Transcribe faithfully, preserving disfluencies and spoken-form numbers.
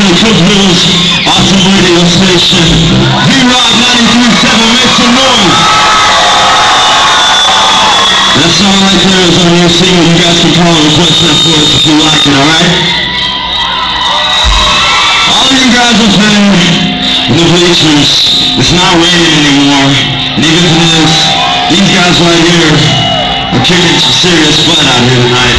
to Cookeville's awesome radio station. V-Rock ninety-three point seven, make some noise. That song right there is on your single. You guys can call and request that for us if you like it, alright? All of you guys have been in the bleachers. It's not raining anymore. And even if it is, these guys right here are kicking some serious butt out here tonight.